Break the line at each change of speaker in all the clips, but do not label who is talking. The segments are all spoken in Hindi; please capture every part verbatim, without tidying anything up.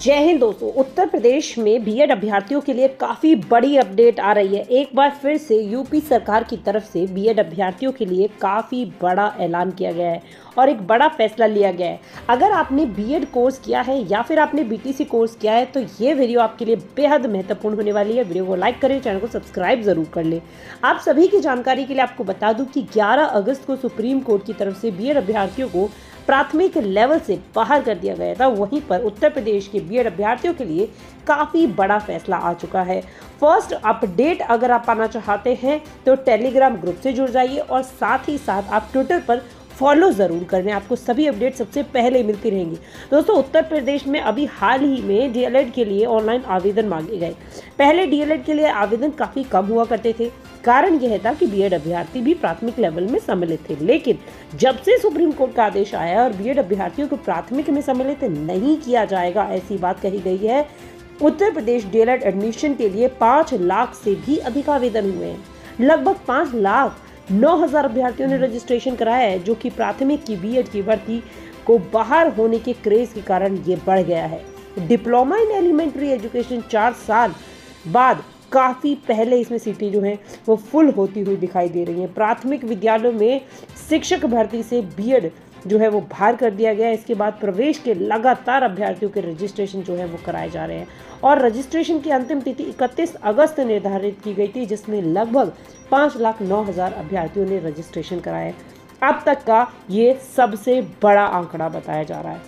जय हिंद दोस्तों। उत्तर प्रदेश में बीएड अभ्यर्थियों के लिए काफ़ी बड़ी अपडेट आ रही है। एक बार फिर से यूपी सरकार की तरफ से बीएड अभ्यर्थियों के लिए काफ़ी बड़ा ऐलान किया गया है और एक बड़ा फैसला लिया गया है। अगर आपने बीएड कोर्स किया है या फिर आपने बीटीसी कोर्स किया है तो ये वीडियो आपके लिए बेहद महत्वपूर्ण होने वाली है। वीडियो को लाइक करें, चैनल को सब्सक्राइब जरूर कर लें। आप सभी की जानकारी के लिए आपको बता दूं कि ग्यारह अगस्त को सुप्रीम कोर्ट की तरफ से बीएड अभ्यर्थियों को प्राथमिक लेवल से बाहर कर दिया गया था। वहीं पर उत्तर प्रदेश के बीएड अभ्यर्थियों के लिए काफ़ी बड़ा फैसला आ चुका है। फर्स्ट अपडेट अगर आप पाना चाहते हैं तो टेलीग्राम ग्रुप से जुड़ जाइए और साथ ही साथ आप ट्विटर पर फॉलो ज़रूर कर लें, आपको सभी अपडेट सबसे पहले मिलती रहेंगी। दोस्तों, उत्तर प्रदेश में अभी हाल ही में डीएलएड के लिए ऑनलाइन आवेदन मांगे गए। पहले डीएलएड के लिए आवेदन काफ़ी कम हुआ करते थे। कारण यह था कि बीएड अभ्यर्थी भी प्राथमिक लेवल में सम्मिलित थे, लेकिन जब से सुप्रीम कोर्ट का आदेश आया और बीएड अभ्यर्थियों को प्राथमिक में सम्मिलित नहीं किया जाएगा, ऐसी बात कही गई है। उत्तर प्रदेश डीएलएड एडमिशन के लिए पाँच लाख से भी अधिक आवेदन हुए हैं। लगभग पाँच लाख नौ हजार अभ्यर्थियों ने रजिस्ट्रेशन कराया है, जो कि प्राथमिक की बीएड की भर्ती को बाहर होने के क्रेज के कारण ये बढ़ गया है। डिप्लोमा इन एलिमेंट्री एजुकेशन चार साल बाद काफ़ी पहले इसमें सीटें जो हैं वो फुल होती हुई दिखाई दे रही हैं। प्राथमिक विद्यालयों में शिक्षक भर्ती से बीएड जो है वो बाहर कर दिया गया है। इसके बाद प्रवेश के लगातार अभ्यर्थियों के रजिस्ट्रेशन जो है वो कराए जा रहे हैं और रजिस्ट्रेशन की अंतिम तिथि इकतीस अगस्त निर्धारित की गई थी, जिसमें लगभग पाँच लाख नौ हज़ार अभ्यर्थियों ने रजिस्ट्रेशन कराया। अब तक का ये सबसे बड़ा आंकड़ा बताया जा रहा है।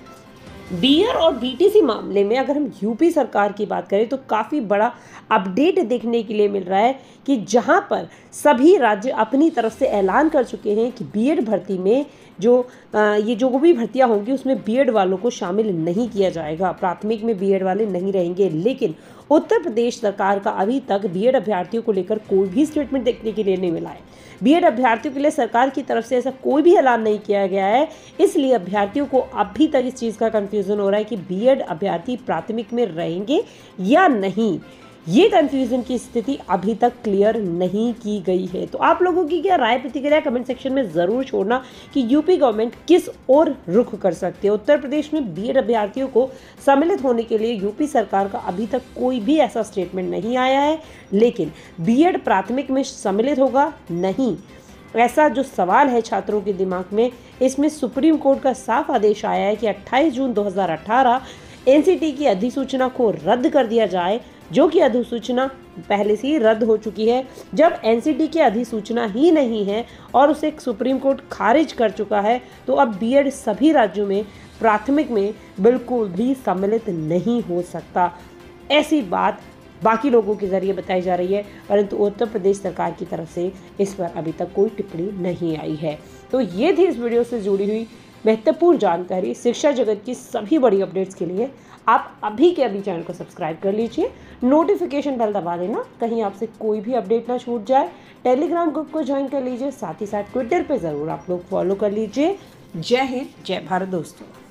बीएड और बीटीसी मामले में अगर हम यूपी सरकार की बात करें तो काफ़ी बड़ा अपडेट देखने के लिए मिल रहा है कि जहां पर सभी राज्य अपनी तरफ से ऐलान कर चुके हैं कि बीएड भर्ती में जो आ, ये जो भी भर्तियां होंगी उसमें बीएड वालों को शामिल नहीं किया जाएगा, प्राथमिक में बीएड वाले नहीं रहेंगे। लेकिन उत्तर प्रदेश सरकार का अभी तक बीएड अभ्यर्थियों को लेकर कोई भी स्टेटमेंट देखने के लिए नहीं मिला है। बीएड अभ्यर्थियों के लिए सरकार की तरफ से ऐसा कोई भी ऐलान नहीं किया गया है, इसलिए अभ्यर्थियों को अभी तक इस चीज़ का कंफ्यूजन हो रहा है कि बीएड अभ्यर्थी प्राथमिक में रहेंगे या नहीं। ये कंफ्यूजन की स्थिति अभी तक क्लियर नहीं की गई है। तो आप लोगों की क्या राय प्रतिक्रिया कमेंट सेक्शन में ज़रूर छोड़ना कि यूपी गवर्नमेंट किस ओर रुख कर सकती है। उत्तर प्रदेश में बीएड अभ्यर्थियों को सम्मिलित होने के लिए यूपी सरकार का अभी तक कोई भी ऐसा स्टेटमेंट नहीं आया है, लेकिन बीएड प्राथमिक में सम्मिलित होगा नहीं, ऐसा जो सवाल है छात्रों के दिमाग में, इसमें सुप्रीम कोर्ट का साफ आदेश आया है कि अट्ठाईस जून दो हज़ार अठारह एनसीटी की अधिसूचना को रद्द कर दिया जाए, जो कि अधिसूचना पहले से ही रद्द हो चुकी है। जब एनसीटी की अधिसूचना ही नहीं है और उसे सुप्रीम कोर्ट खारिज कर चुका है, तो अब बीएड सभी राज्यों में प्राथमिक में बिल्कुल भी सम्मिलित नहीं हो सकता। ऐसी बात बाकी लोगों के जरिए बताई जा रही है, परंतु उत्तर प्रदेश सरकार की तरफ से इस पर अभी तक कोई टिप्पणी नहीं आई है। तो ये थी इस वीडियो से जुड़ी हुई महत्वपूर्ण जानकारी। शिक्षा जगत की सभी बड़ी अपडेट्स के लिए आप अभी के अभी चैनल को सब्सक्राइब कर लीजिए, नोटिफिकेशन बेल दबा देना, कहीं आपसे कोई भी अपडेट ना छूट जाए। टेलीग्राम ग्रुप को ज्वाइन कर लीजिए, साथ ही साथ ट्विटर पे ज़रूर आप लोग फॉलो कर लीजिए। जय हिंद, जय भारत दोस्तों।